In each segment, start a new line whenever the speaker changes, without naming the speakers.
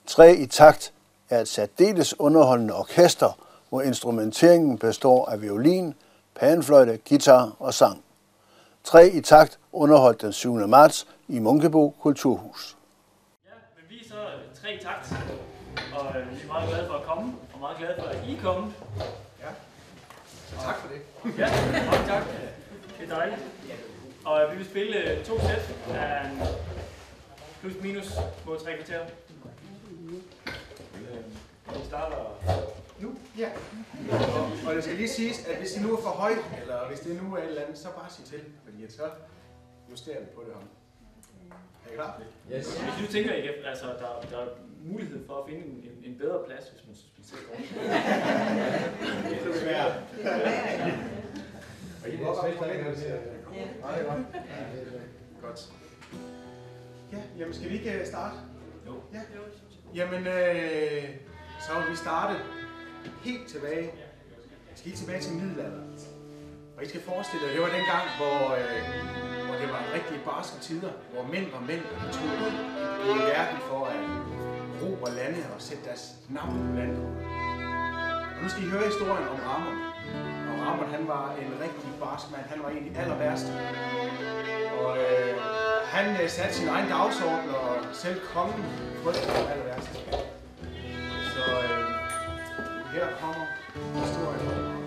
Tre i takt er et særdeles underholdende orkester, hvor instrumenteringen består af violin, panfløjte, guitar og sang. Tre i takt underholdt den 7. marts i Munkebo Kulturhus.
Ja, men vi er så tre i takt, og vi er meget glade for at komme, og meget glade for at I er kommet.
Ja, tak for det.
Ja, mange tak. Det er dejligt. Og vi vil spille 2 sæt af en plus minus på 3 kvarter. Vi starter
nu. Ja. Og det skal lige siges, at hvis det nu er for højt, eller hvis det nu er et eller andet, så bare sig til, fordi så justerer vi på det her. Er I klar?
Yes. Hvis du tænker, at altså, der er mulighed for at finde en bedre plads, hvis man sidder ordentligt.
Det er svært. Og I må også forlænge det. Ja, det er godt. Godt. Ja, jamen skal vi ikke starte?
Jo.
Ja. Jamen, så vil vi starte helt tilbage. Vi skal helt tilbage til middelalderen. Og I skal forestille jer, det var dengang, hvor det var rigtig barske tider, hvor mænd var mænd, der tog ud i verden for at ro lande og sætte deres navn på landet. Og nu skal I høre historien om Ramon. Og Ramon, han var en rigtig barsk mand. Han var en af de aller værste. Og han satte sin egen dagsorden, og selv kongen frygtede det aller værste. Så her kommer historien om Ramon.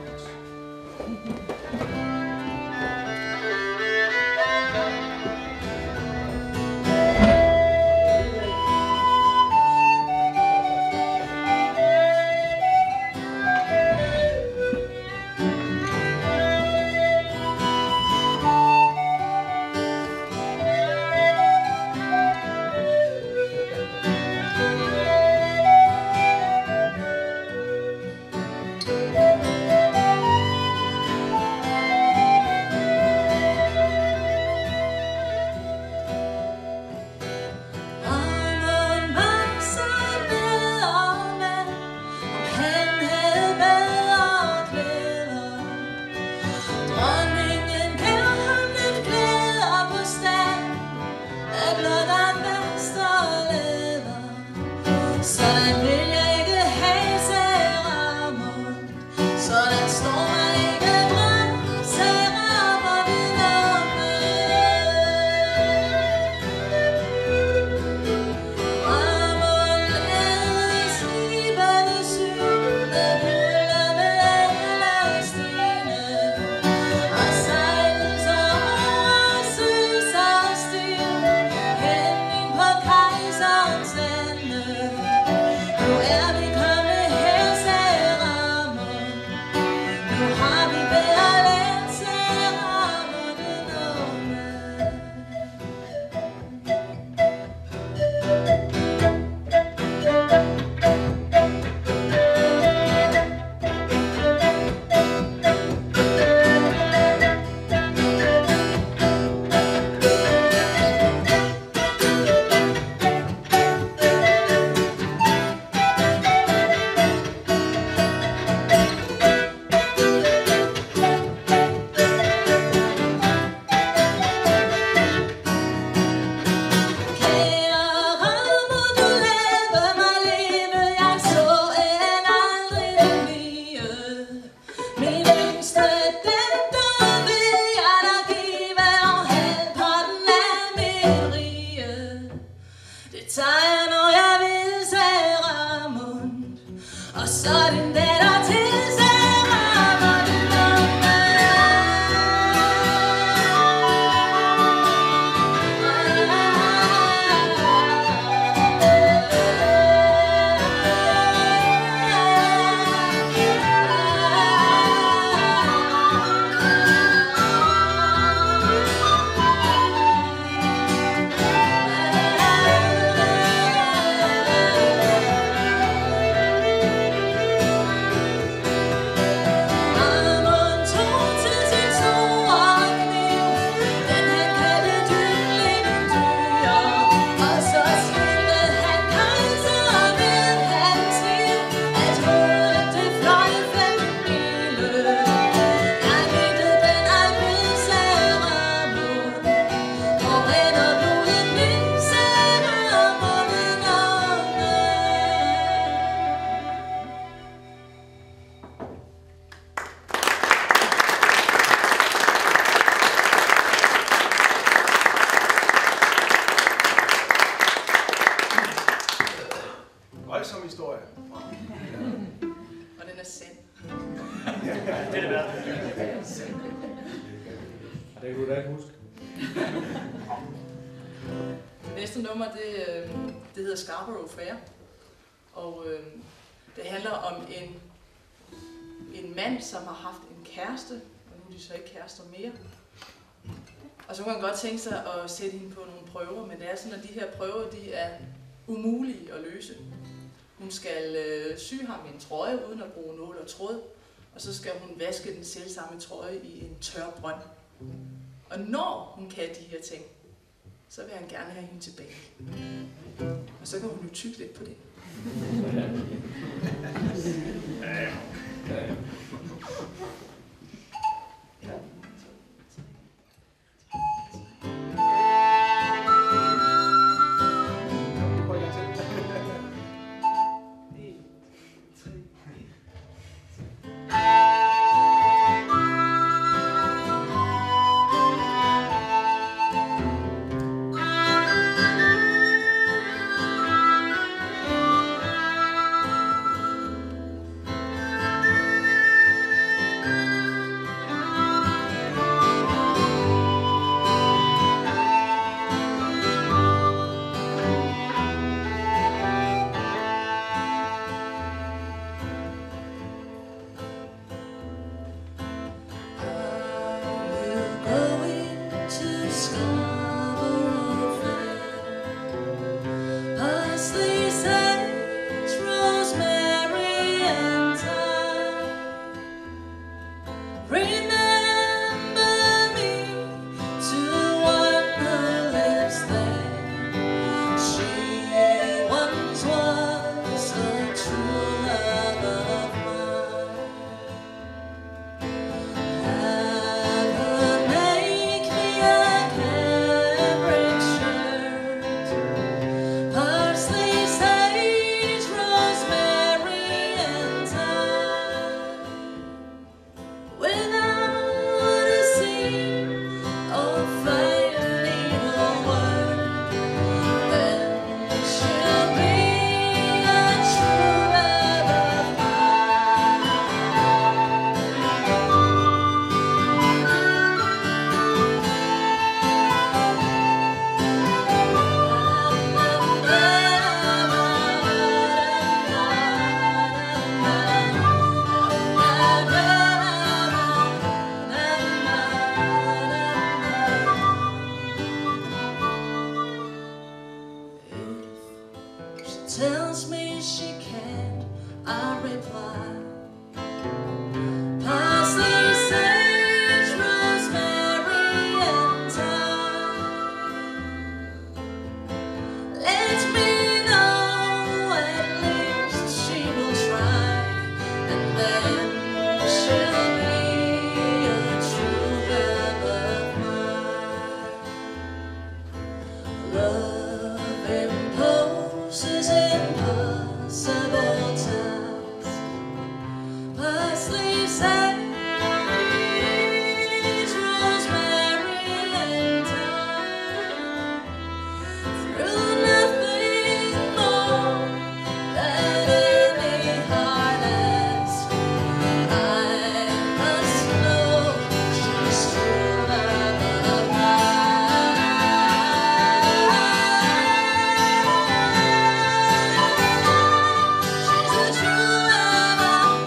Det er det værd.
Det kunne du da ikke huske.
Næste nummer, det hedder Scarborough Fair. Og det handler om en mand, som har haft en kæreste, og nu er de så ikke kærester mere. Og så kan man godt tænke sig at sætte hende på nogle prøver, men det er sådan, at de her prøver, de er umulige at løse. Hun skal sy ham en trøje uden at bruge nål og tråd, og så skal hun vaske den selvsamme trøje i en tør brønd. Og når hun kan de her ting, så vil han gerne have hende tilbage. Og så kan hun jo tygge lidt på det. Tells me she can't, I reply. Parsley, sage, rosemary, and thyme. Let me know, at least she will try, and then she'll be a true love of mine. Love imposes impossible tasks. Parsley, sage, rosemary, and thyme. Through nothing more than any heart asks, I must know she's true love of mine. She's a true love of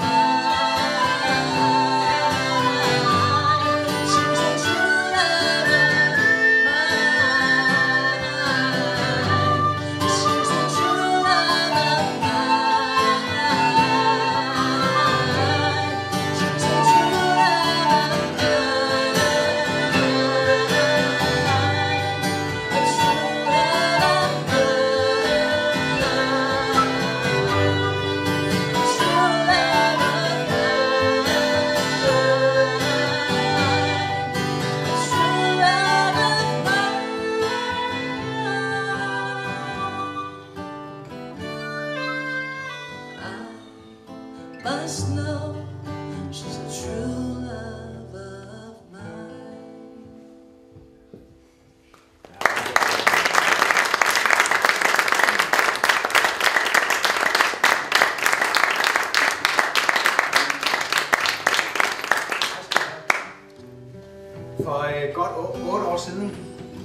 mine. She's a true love of mine. She's a true love of mine. She's a true love of must know she's a true love of mine.
8 år siden,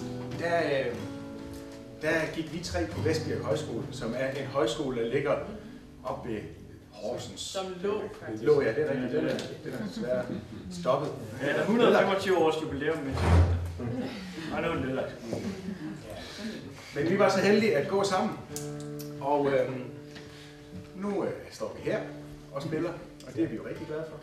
der gik vi 3 på Vestbjerg Højskole, som er en højskole, der ligger oppe ved Horsens.
Som lå, faktisk.
Lå, ja, det er rigtigt. Den er desværre stoppet.
Ja, der er 125 års jubilæum med. Og nu er det nedlagt.
Men vi var så heldige at gå sammen, og nu står vi her og spiller, og det er vi jo rigtig glade for.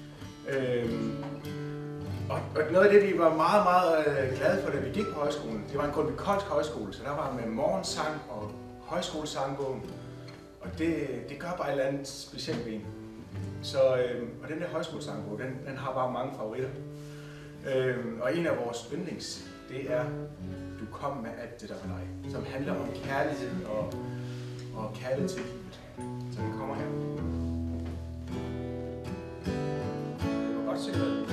Og noget af det, vi var meget, meget glade for, da vi gik på højskolen, det var en Grundtvig Koldsk højskole, så der var med morgensang og højskolesangbogen, og det gør bare et eller andet specielt ved en. Så, og den der højskolesangbogen, den har bare mange favoritter. Og en af vores yndlings, det er Du kom med alt det, der var dig, som handler om kærlighed og kærlighed til livet. Så den kommer her. Det var godt set.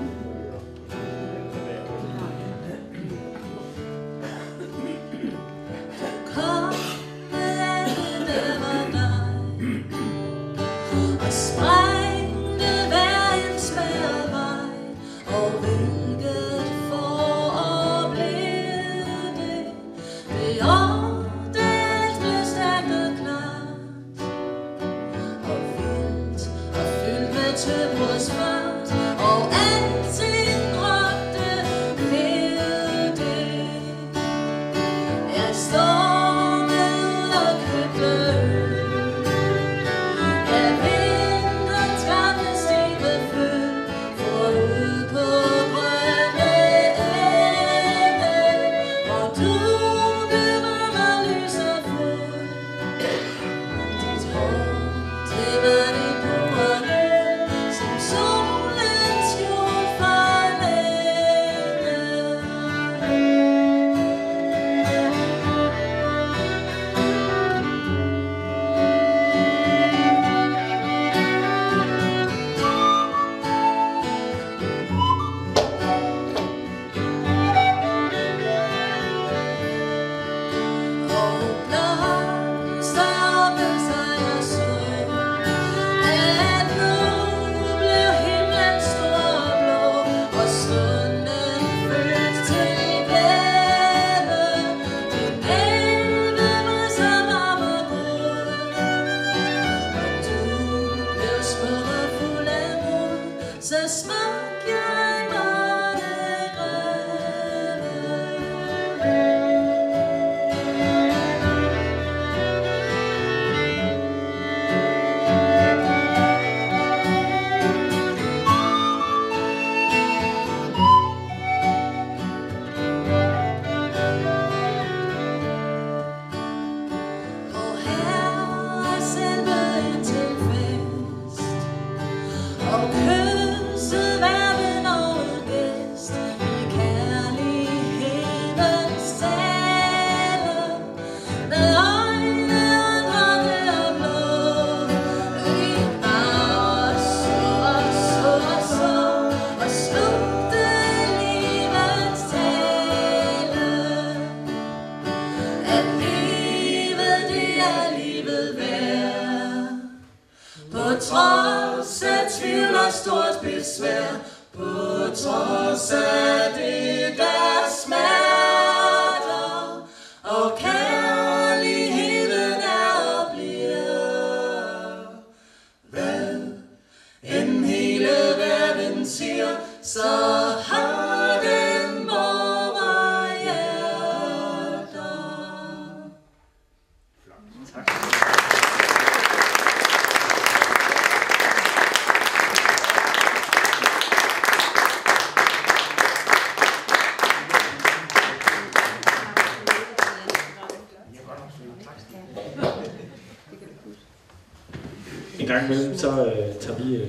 En gang imellem, så tager vi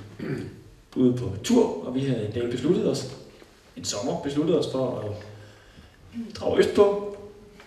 ud på tur, og vi har en dag besluttet os, en sommer besluttet os for at drage østpå,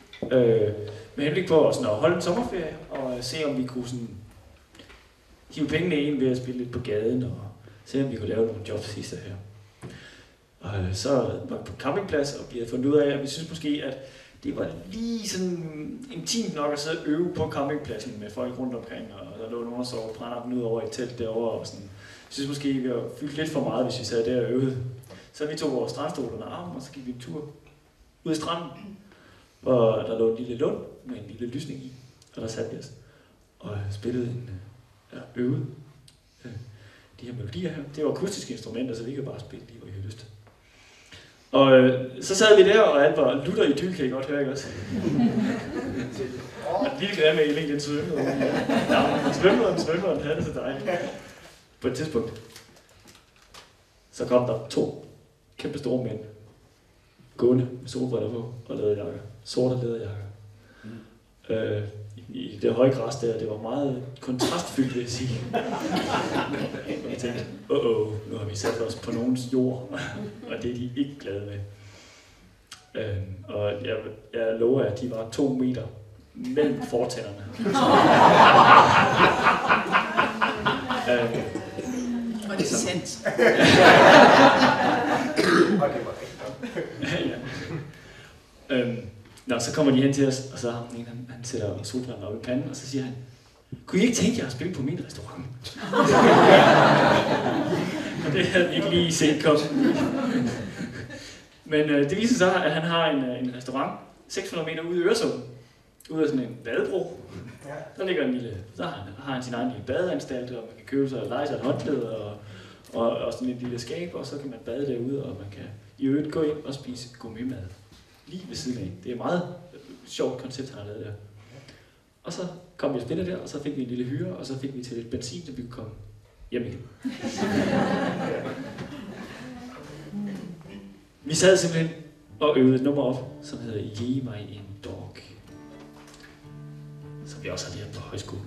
med henblik på sådan at holde en sommerferie, og se om vi kunne sådan hive pengene ind ved at spille lidt på gaden, og se om vi kunne lave nogle jobs sidste her. Og så var vi på campingplads, og vi havde fundet ud af, at vi synes måske, at det var lige sådan intimt nok at sidde og øve på campingpladsen med folk rundt omkring, og der lå nogen, der sov brændt ud over et telt derovre, og sådan. Jeg synes måske, vi har fyldt lidt for meget, hvis vi sad der og øvede. Så vi tog vores strandstol under armen, og så gik vi en tur ud i stranden, hvor der lå en lille lund med en lille lysning i, og der satte vi os og spillede øvede de her melodier her. Det var akustiske instrumenter, så vi kan bare spille lige, hvor I har lyst. Og så sad vi der, og alt var lutter i dyl, kan I godt høre, ikke også? Og lille grimme Elling, den svømmede. Ja, den svømmede, den havde det så dejligt. På et tidspunkt, så kom der 2 kæmpe store mænd, gående med solbriller på og læderjakker. Sorte læderjakker. I det høje græs der, det var meget kontrastfyldt, vil jeg sige. Og jeg tænkte, nu har vi sat os på nogens jord, og det er de ikke glade med. Og jeg lover, at de var 2 meter mellem fortænderne.
Og det er sandt.
Nå, så kommer de hen til os, og så han sætter solbrillerne op i panden, og så siger han, kunne I ikke tænke jer at spille på min restaurant? Og det havde vi ikke lige set komme. Men det viser sig, at han har en restaurant 600 meter ude i Øresund, ude af sådan en badebro. Der ligger en lille, så har han sin egen lille badeanstalt, og man kan købe sig og lege sig et håndklæde og sådan et lille skab, og så kan man bade derude, og man kan i øvrigt gå ind og spise gourmetmad lige ved siden af. Det er et meget sjovt koncept, han har lavet der. Og så kom vi og spillede der, og så fik vi en lille hyre, og så fik vi til lidt benzin, så vi kunne komme hjem igen. Vi sad simpelthen og øvede et nummer op, som hedder Ge mig en dog, som vi også har lært på højskolen.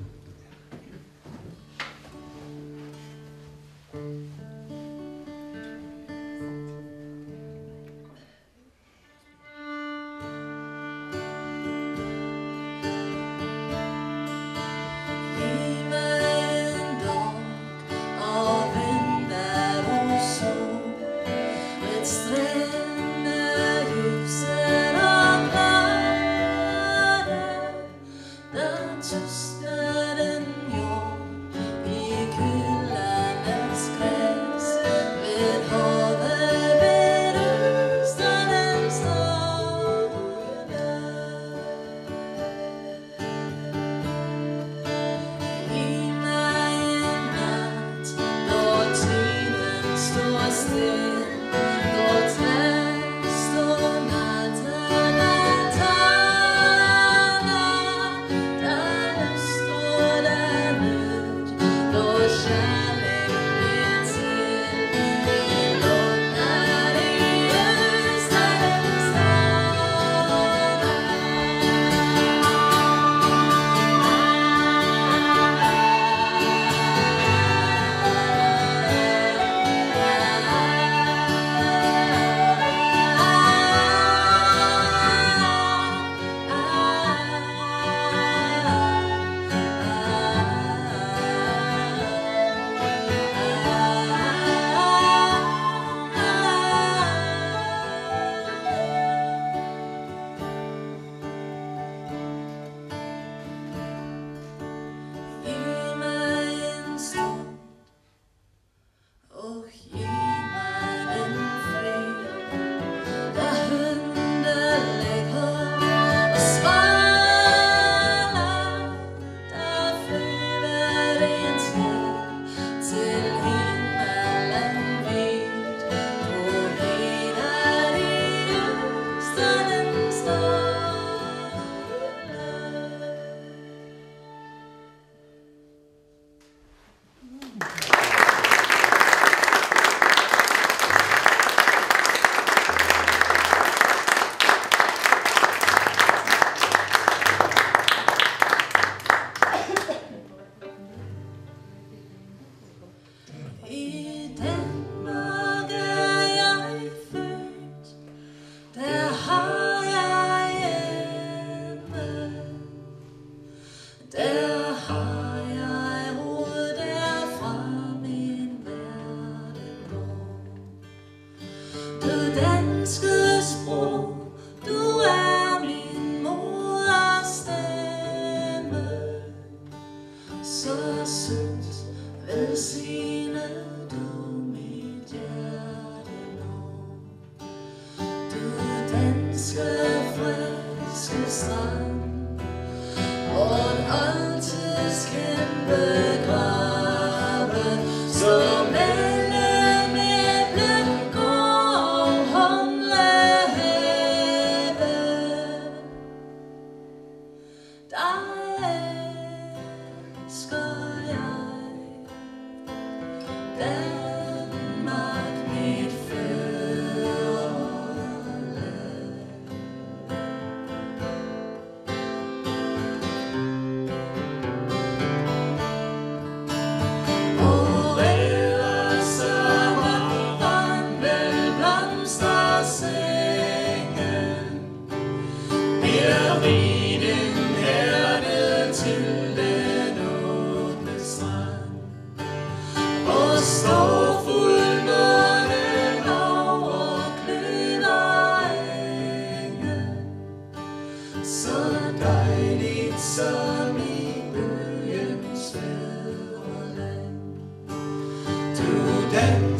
Velsigne du mit hjerte nu.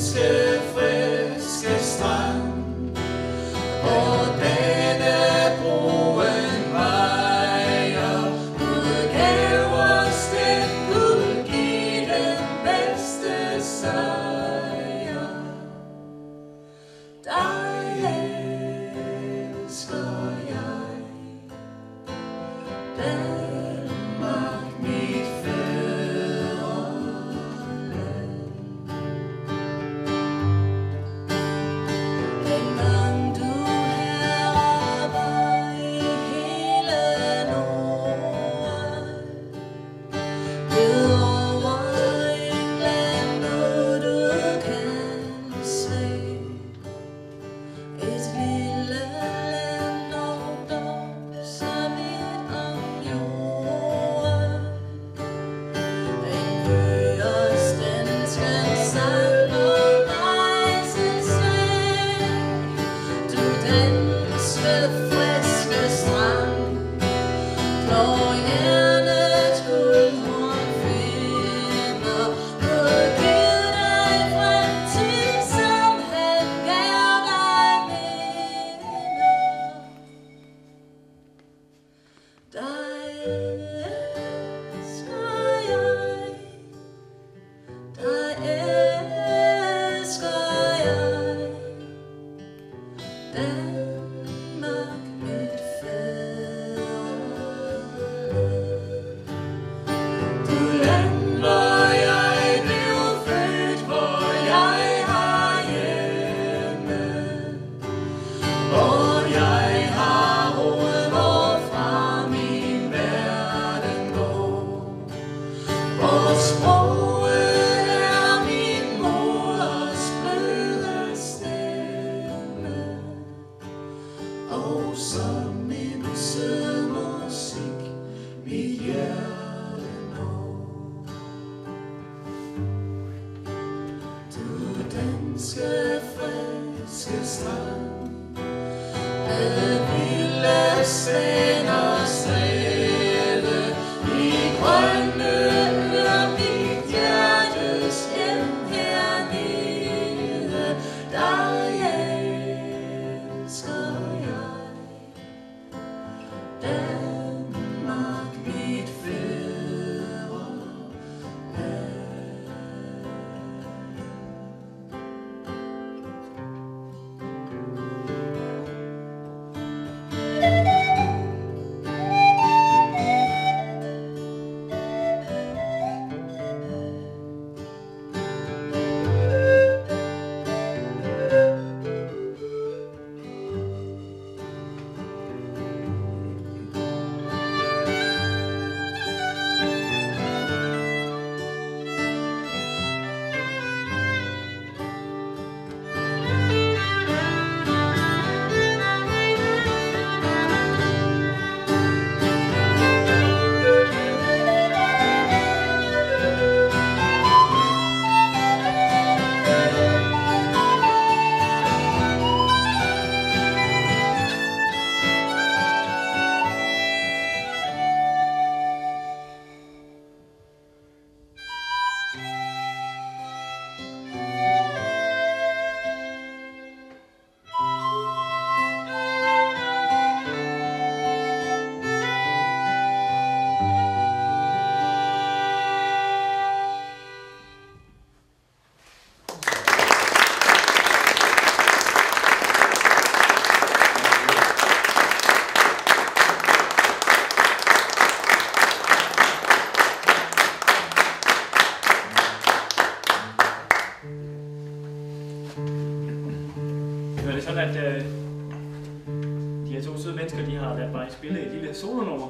Spille et lille solonummer.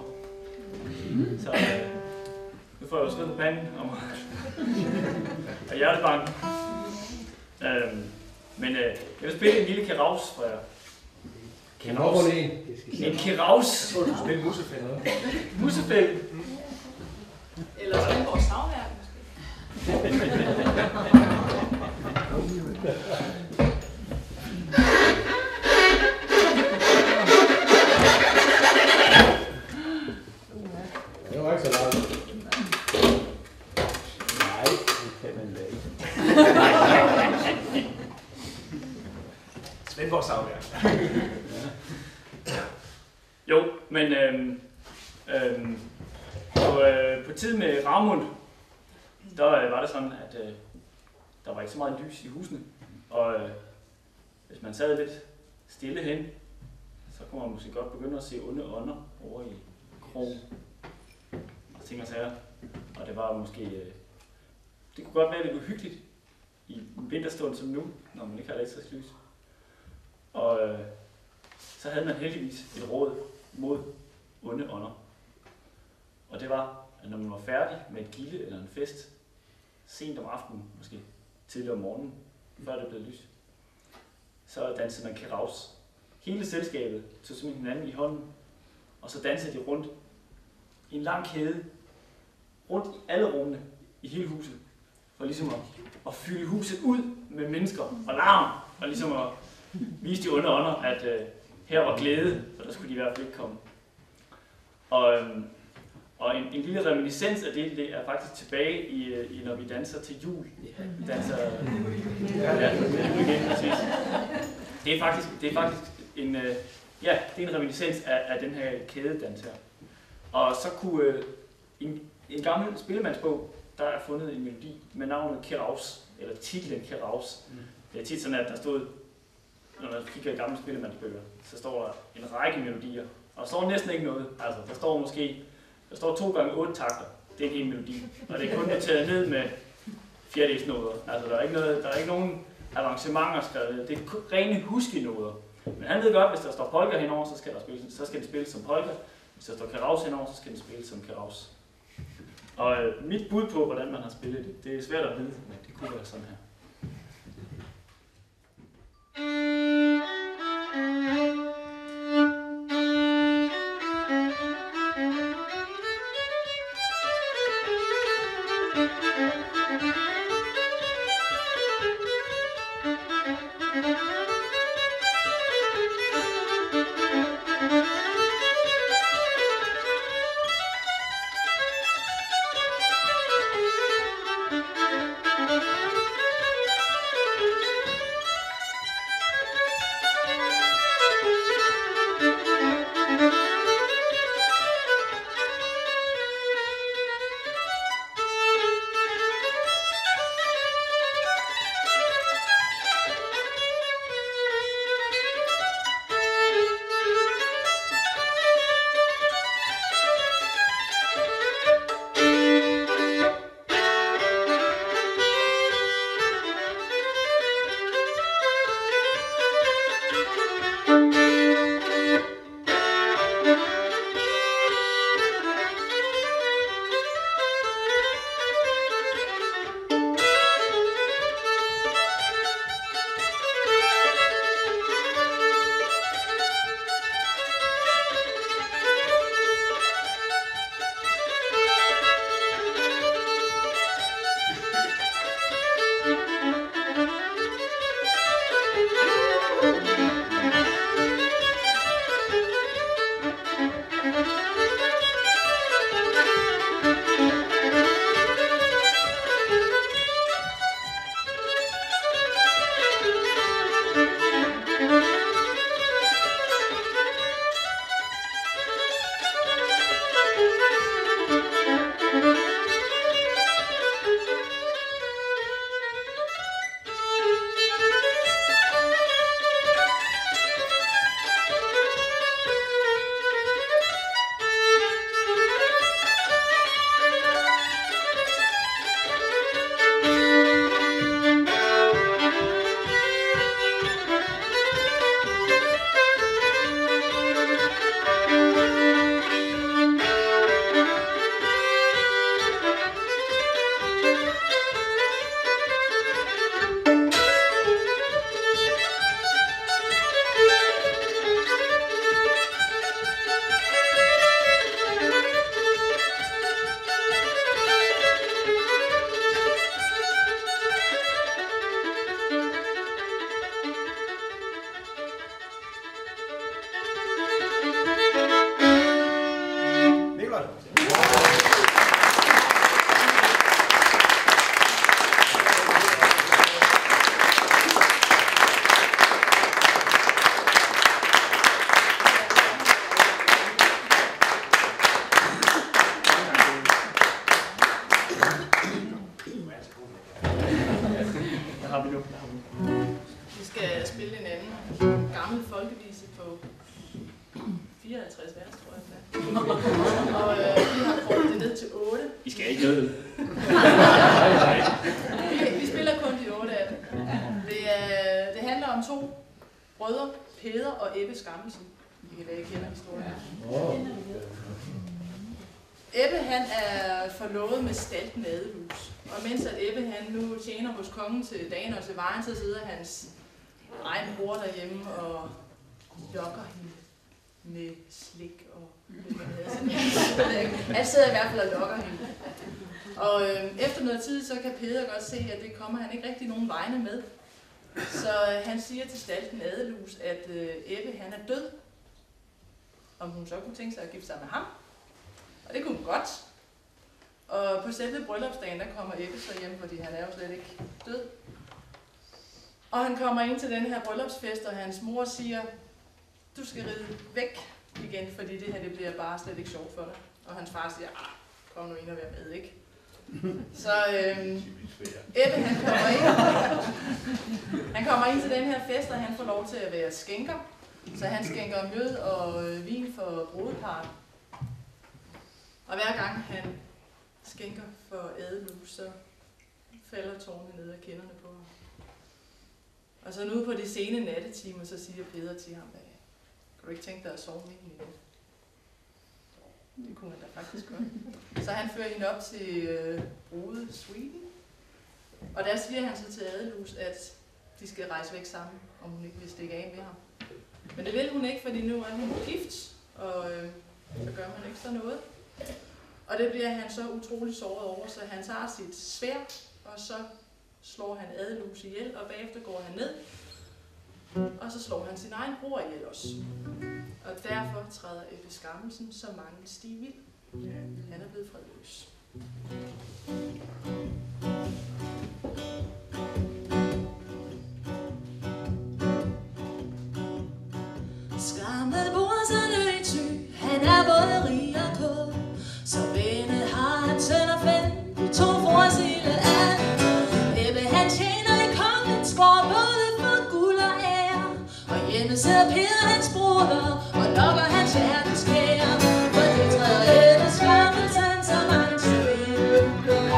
Så nu får jeg jo sved på panden og hjertebanken. Men jeg vil spille en lille keraus for jer. En keraus.
Så du spille musefælde.
Musefælde.
Eller spille vores savværk måske.
Det var ikke så langt.
Nej, det kan man da ikke.
vores afvær.
Jo, men på tid med Ramund, der var det sådan, at der var ikke så meget lys i husene, og hvis man sad lidt stille hen, så kunne man måske godt begynde at se onde ånder over i krogen og ting og sager. Og det var måske, det kunne godt være lidt uhyggeligt i en vinterstund som nu, når man ikke har elektrisk lys. Og så havde man heldigvis et råd mod onde ånder. Og det var, at når man var færdig med et gilde eller en fest, sent om aftenen, måske tidligere om morgenen, før det blev lys, så dansede man keraus. Hele selskabet tog simpelthen hinanden i hånden, og så dansede de rundt i en lang kæde, rundt i alle rummene i hele huset, for ligesom at fylde huset ud med mennesker og larm, og ligesom at vise de onde ånder, at her var glæde, og der skulle de i hvert fald ikke komme. Og en lille reminiscens af det er faktisk tilbage i når vi danser til jul. Vi danser igen, præcis. Det er faktisk en reminiscens af den her kædedans her. Og så kunne en gammel spillemandsbog, der er fundet en melodi med navnet Keraus, eller titlen Keraus. Det er tit sådan, at der stod, når man kigger i gamle spillemandsbøger, så står der en række melodier. Og der står næsten ikke noget. Altså, der står 2 gange 8 takter. Det er en hel melodi. Og det er kun noteret ned med fjerdedelsnoder. Altså, der er ikke nogen avancementer skrevet. Det er rene huskenoder. Men han ved godt, hvis der står polka henover, så skal det spilles som polka. Hvis der står keraus henover, så skal det spilles som keraus. Og mit bud på, hvordan man har spillet det, det er svært at vide, men det kunne være sådan her. har vi nu?
Vi skal spille en anden gammel folkevise på 54 vers, tror jeg. Og vi har brugt det ned til 8.
I skal ikke noget.
Vi spiller kun de 8 af dem. Det handler om 2 brødre, Peder og Ebbe Skammelsen. I kan være, I kender historien. Ebbe han er forlovet med Stalten Adelhus. Og mens at Ebbe han nu tjener hos kongen til dagen og til vejen, så sidder hans egen bror derhjemme og lokker hende med slik og han sidder i hvert fald og lokker hende. Og efter noget tid, så kan Peder godt se, at det kommer han ikke rigtig nogen vegne med. Så han siger til Stalten Adelhus, at Ebbe han er død. Om hun så kunne tænke sig at gifte sig med ham. Og det kunne hun godt. Og på selve bryllupsdagen, der kommer Ebbe så hjem, fordi han er jo slet ikke død. Og han kommer ind til den her bryllupsfest, og hans mor siger, du skal ride væk igen, fordi det her det bliver bare slet ikke sjovt for dig. Og hans far siger, kom nu ind og vær med, ikke? Så Ebbe han kommer ind til den her fest, og han får lov til at være skænker. Så han skænker mjød og vin for brudeparret. Og hver gang han skænker for Adelhus, så falder tårerne ned af kinderne på ham. Og så nu på de sene nattetimer, så siger Peder til ham, kan du ikke tænke dig at sove med hende igen? Det kunne han da faktisk godt. Så han fører hende op til brudesuiten. Og der siger han så til Adelhus, at de skal rejse væk sammen, om hun ikke vil stikke af med ham. Men det vil hun ikke, fordi nu er hun gift, og så gør man ikke så noget. Og det bliver han så utrolig såret over, så han tager sit sværd, og så slår han Adelhus ihjel, og bagefter går han ned, og så slår han sin egen bror ihjel også. Og derfor træder Ebbe Skammelsen så mange stig vild. Han er blevet fredløs.
Skammel bor så nøjty, han er både rig og klog. Så venne har han søn og fem, de 2 forsille af. Ebbe han tjener i kongens gård, både for guld og ære. Og hjemme sidder Peder hans broder, og lokker hans hjertens kære. For det træder Ebbe Skammelsen så mange svinde.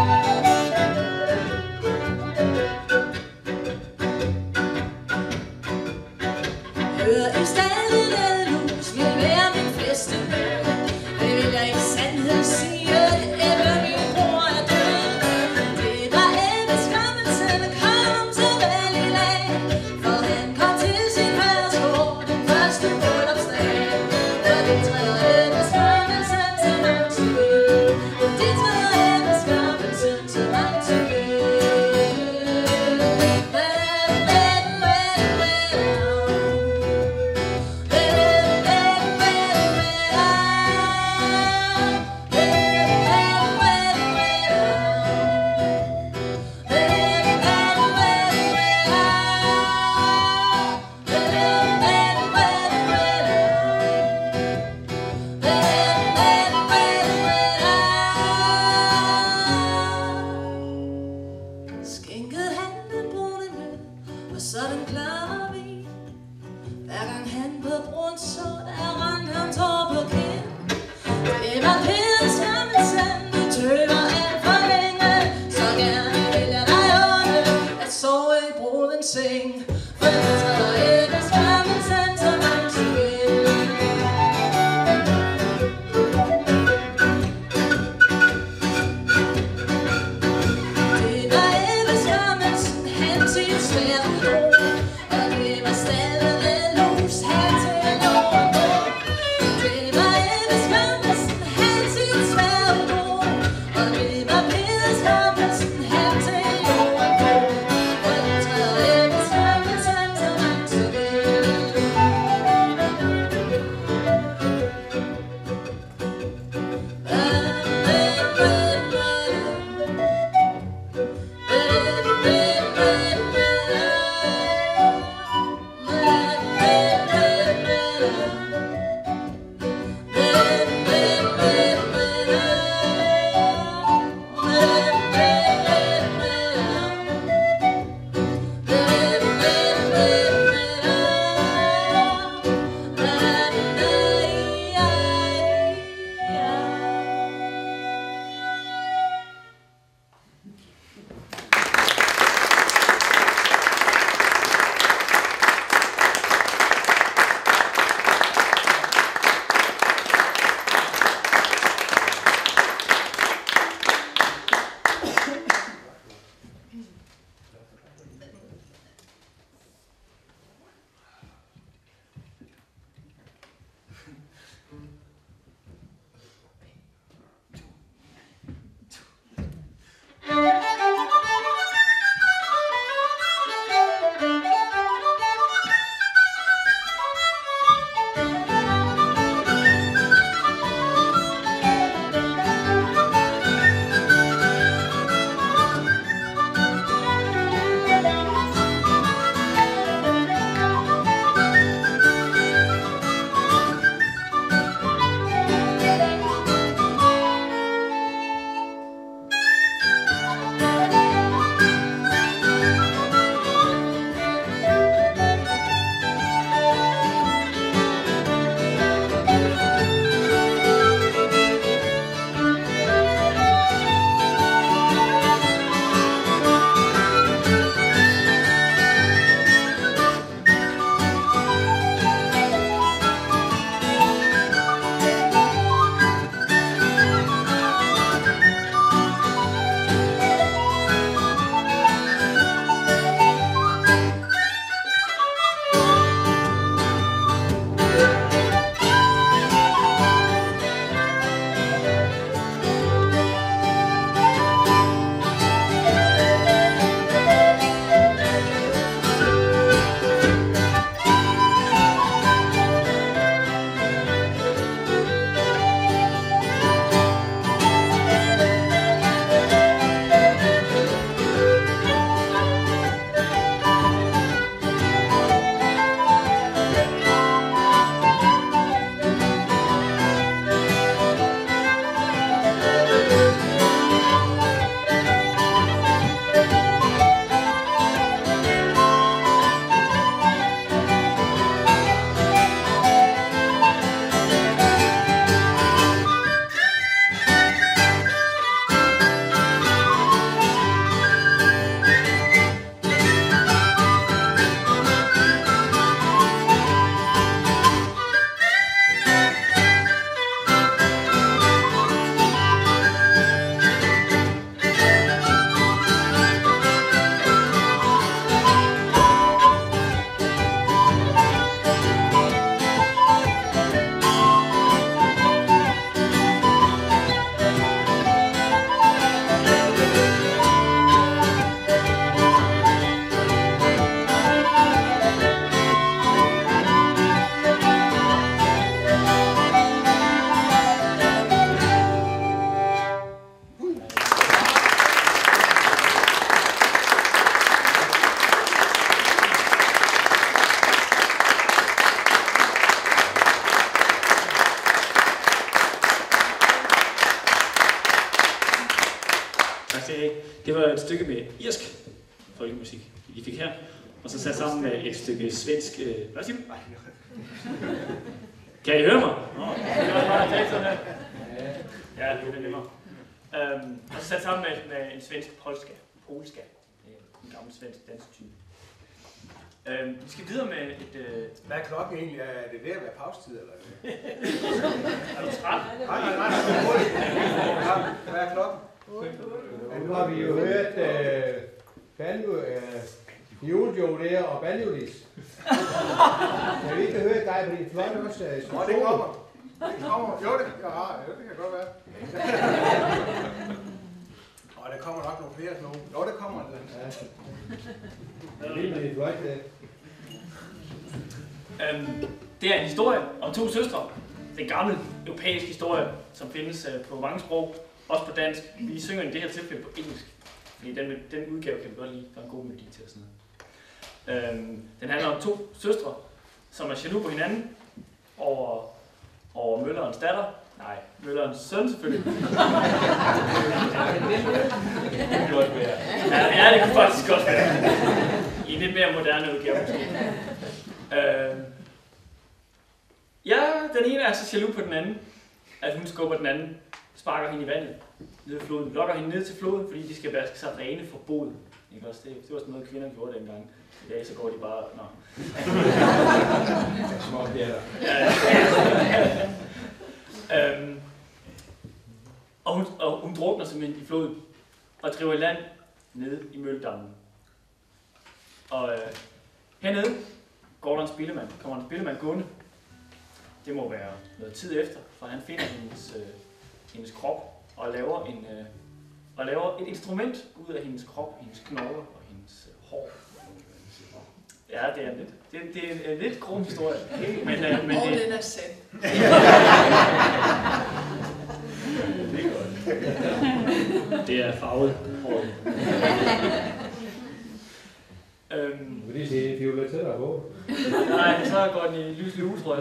Det var et stykke med irsk folkemusik, I fik her, og så sat sammen med et stykke svensk... Hvad siger du? Kan I høre mig? Det var bare teksterne. Ja, det er nemmere. Og så sat sammen med en svensk polska, en gammel svensk dansetype. Vi skal videre med et...
Hvad er klokken egentlig? Er det ved at være pausetid, eller?
Er du træt?
Nej. Hvad er klokken?
Nu har vi jo hørt Jojo der og Banjolis. Jeg vil ikke høre dig på din flotte også.
Det kommer. Jo, det kan godt være. Og der kommer nok nogle flere nu. Jo, det kommer.
Det er en historie om to søstre. Det er en gammel europæisk historie, som findes på mange sprog. Også på dansk. Vi synger i det her tilfælde på engelsk. Fordi den udgave kan vi godt lide. Der er en god melodi til og sådan noget. Den handler om to søstre, som er jaloux på hinanden over møllerens datter. Nej, møllerens søn selvfølgelig. Ja, det kunne faktisk godt være. I en lidt mere moderne udgave måske. Ja, den ene er så jaloux på den anden, at hun skubber den anden, sparker hende i vandet ned i floden, lokker hende ned til floden, fordi de skal vaske sig rene for bod. Ikke også? Det var sådan noget, kvinder gjorde dengang. I dag så går de bare... Nå.
Små bjerger.
Og hun drukner simpelthen i floden og driver i land nede i mølledammen. Og hernede går der en spillemand. Kommer en spillemand gående. Det må være noget tid efter, for han finder hendes krop og laver et instrument ud af hendes krop, hendes knogler og hendes hår. Ja, det er en lidt grum historie. Men
og den er sand.
Det er godt. Det er farvet hår.
Vil det sige violetter på?
Nej, så går den i lys lue, tror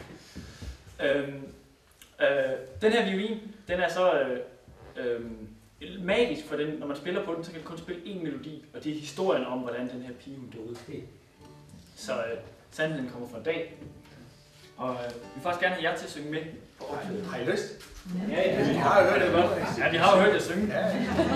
jeg. Den her violin, den er så magisk for den, når man spiller på den, så kan det kun spille én melodi, og det er historien om, hvordan den her pige hun døde. Så sandheden kommer for en dag. Og vi vil faktisk gerne have jer til at synge med på omkvædet.
Har I lyst?
Ja,
Vi har jo hørt det godt.
Ja, vi har jo hørt jer synge.
Ja.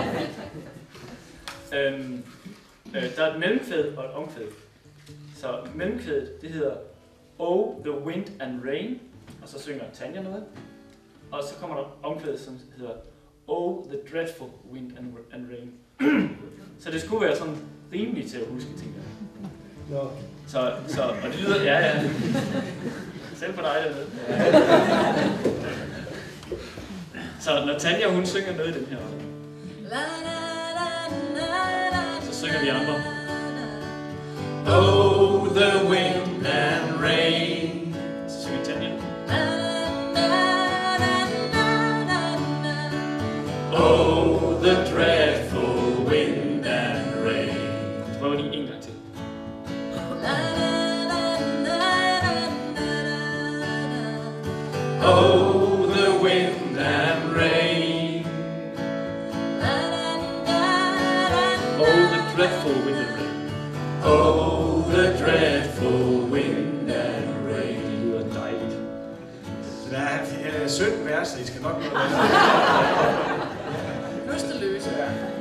Der er et mellemkvæd og et omkvæd. Så mellemkvædet, det hedder Oh, the wind and rain, og så synger Tanja noget. Og så kommer der omkvædet, som hedder Oh, the dreadful wind and rain. Så det skulle være sådan rimeligt til at huske, tænker jeg.
Nå.
Så, og det lyder, ja. Selv på dig dernede. Så når Tanja, hun synger noget i den her, så synger vi andre. Oh, the wind and rain. Så synger Tanja. Oh, the dreadful wind and rain. Så prøver lige en gang til. Oh, the wind and rain. Oh, the dreadful wind and rain. Oh, the dreadful wind and rain. Det lyder dejligt.
Så der er 17 vers, så I skal nok nå det.
Løse.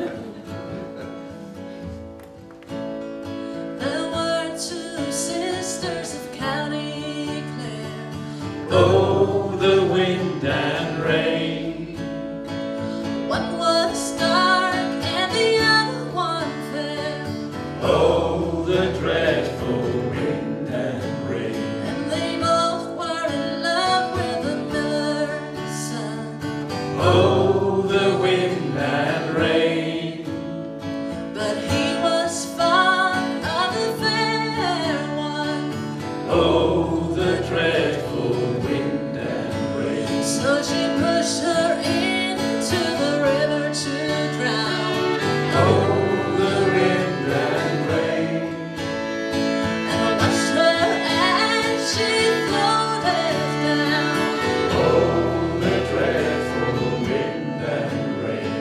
There were two sisters of County Clare.
Oh, the wind and rain.
One was dark and the other one fair.
Oh, the dreadful wind and rain.
And they both were in love with the miller's son.
Oh, the wind and rain.
But he was fond of the fair one.
Oh, the dreadful wind and rain.
So she pushed her into the river to drown.
Oh, the wind and rain.
And watched her as she floated down.
Oh, the dreadful wind and rain.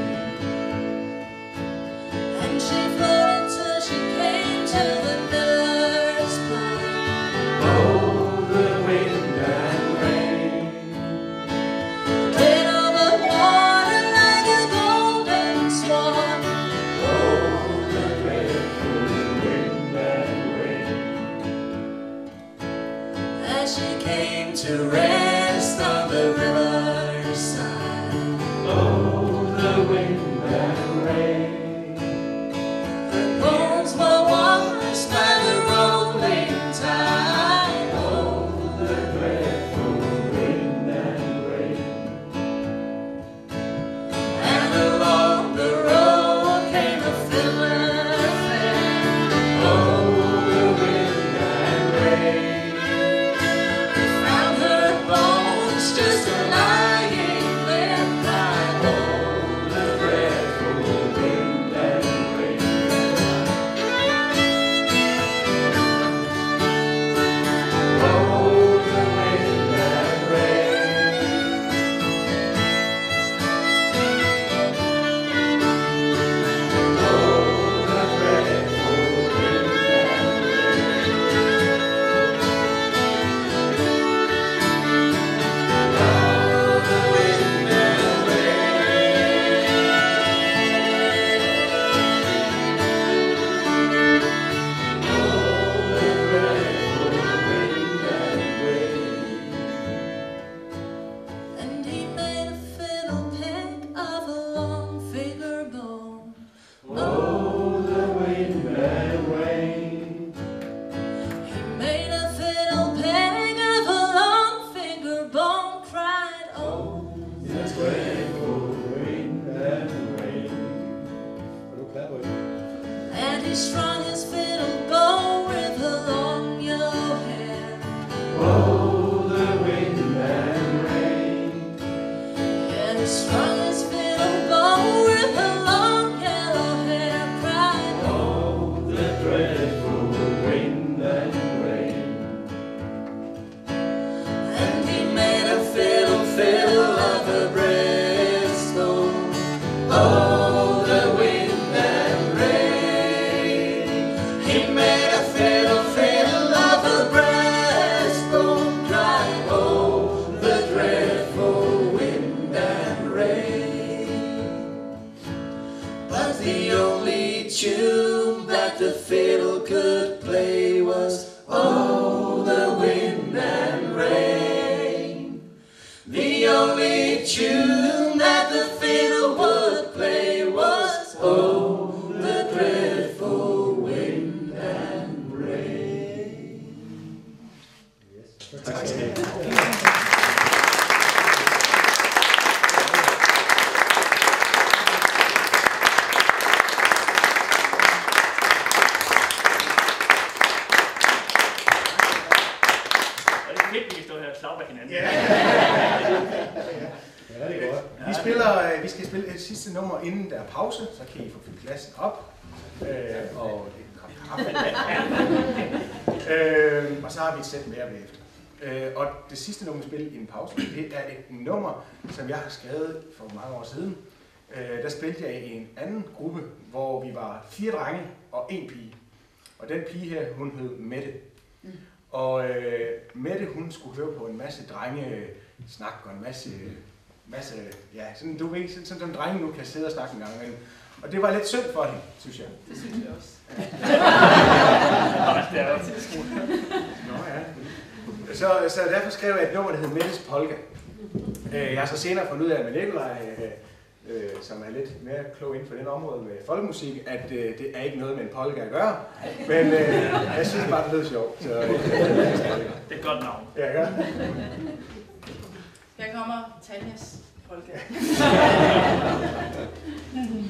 And she floated till she came to the miller's pond.
Oh, the wind and rain.
Cleared all the water like a golden swan.
Oh, the dreadful wind and rain.
As she came to rest on the riverside.
Oh, the wind and rain.
Her bones were washed by the rolling tide.
Oh, the dreadful wind and rain.
And along the road came a fiddler fair.
Oh, the wind and rain.
Found her bones just lying there, crying.
Oh, the dreadful wind and rain. Oh, the wind and rain. Oh, the dreadful wind and rain. Oh, the wind and rain. Oh, the dreadful wind and rain.
And he made a fiddle peg of a long finger bone.
Oh, the wind and rain.
He made a fiddle peg of a long finger bone, cried, oh.
The dreadful wind and rain.
Og nu klapper vi.
And he strung his fiddle bow with her long yellow hair.
Oh, the wind and rain.
And he strung his fiddle bow with her long yellow hair, cried,
Oh, the dreadful wind and rain.
and he made a fiddle of her breastbone. Oh, tune that the fiddle could play was "Oh, the wind and rain." The only tune that the fiddle would play was "Oh, the dreadful wind and rain."
Tak skal I have.
Vi skal spille et sidste nummer, inden der er pause, så kan I få fyldt klassen op. Og en kop kaffe. Og så har vi et sæt mere bagefter. Og det sidste nummer, vi spiller i en pause, det er et nummer, som jeg har skrevet for mange år siden. Der spillede jeg i en anden gruppe, hvor vi var 4 drenge og 1 pige. Og den pige her, hun hed Mette. Og Mette, hun skulle høre på en masse drenge snak og en masse, ja, sådan, du ved, sådan en drenge nu kan sidde og snakke en gang imellem. Og det var lidt synd for hende, synes jeg.
Det synes jeg også.
Det er også
Nå ja. Så derfor skrev jeg et nummer, der hedder Mettes Polka. Jeg har så senere fundet ud af med Nikolaj, som er lidt mere klog inden for den område med folkemusik, at det er ikke noget med en polka at gøre. Men jeg synes bare, det lød sjovt. Så,
det er et godt navn.
Ja, gør.
Her kommer Tanjas polka.